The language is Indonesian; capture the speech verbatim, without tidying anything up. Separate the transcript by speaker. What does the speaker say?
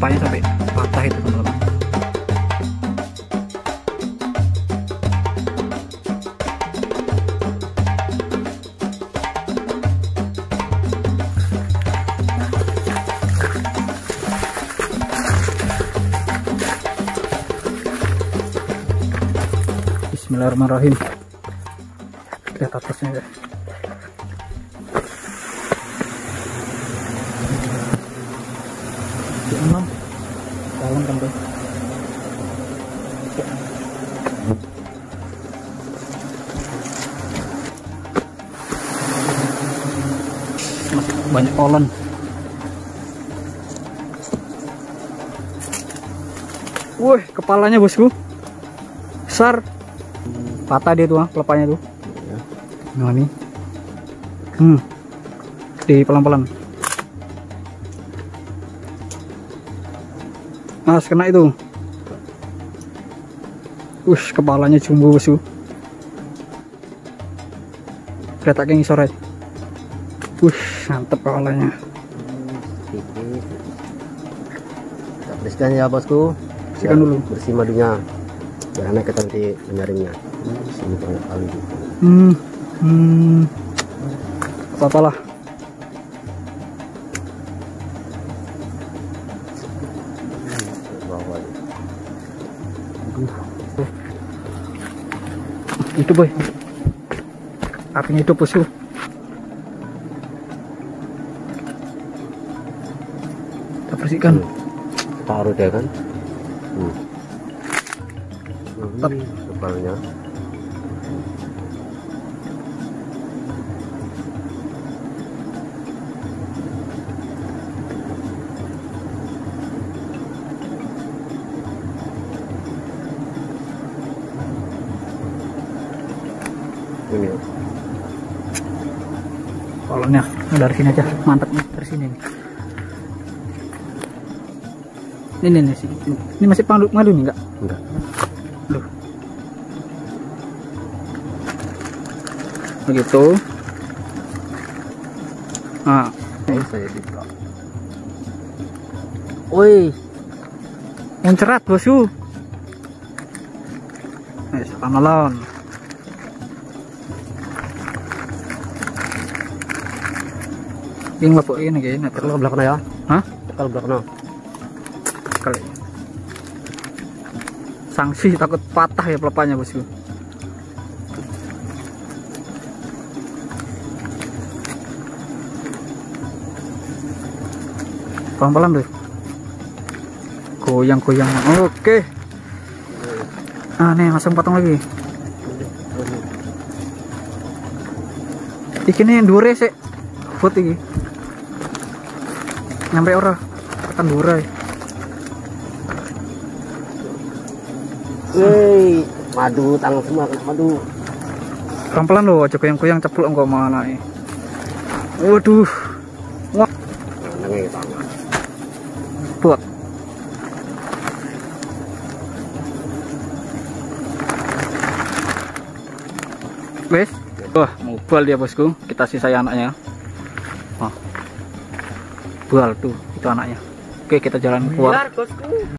Speaker 1: pelepahnya sampai patah itu teman-teman. Bismillahirrahmanirrahim. Lihat atasnya ya. enam dalam kan tuh. Banyak olen. Wih, kepalanya bosku besar, patah dia tuh, ah, pelepahnya tuh. Nah ini, hmm, di pelan-pelan. Mas kena itu. Wih, kepalanya jumbo bosku. Lihat kayak ngisor aja. Wih, mantep kepalanya.
Speaker 2: Kita bersihkan ya bosku.
Speaker 1: Bersihkan dulu.
Speaker 2: Bersih madunya. Biar anak kita nanti menyaringnya. Sini banyak kali.
Speaker 1: Hmm, hmm, apa lah. Itu boy, apinya hidup bosku. Kita bersihkan.
Speaker 2: Hmm. Taruh dia kan. Hmm. Nah, ini kepalanya. Ini
Speaker 1: kolonnya dari sini aja, mantap nih dari sini nih. Ini nih sih, ini masih pandu madu nih enggak?
Speaker 2: enggak.
Speaker 1: Loh. Begitu. Nah,
Speaker 2: Ini saya dibuka. Woi,
Speaker 1: mencerat bosku. Eh, panolon. Ini lapuk ini kayaknya
Speaker 2: kalau belakang ya?
Speaker 1: Hah?
Speaker 2: Kalau belakang.
Speaker 1: Kali. Sanksi takut patah ya pelepahnya bosku. Pelan-pelan deh. Goyang-goyang. Oke. Ah nih langsung potong lagi. Iki nih dure sih. Buat iki. Nyampe ora tekan dure.
Speaker 2: Woi, madu tangan semua kena madu.
Speaker 1: Pelan-pelan loh, aja goyang-goyang ceplok enggak mana nih. Waduh. Wah,
Speaker 2: Nangis tangan.
Speaker 1: buat. Wes. Wah, mobile dia bosku. Kita sisai anaknya. Oh. Bual tuh, itu anaknya. Oke, kita jalan keluar.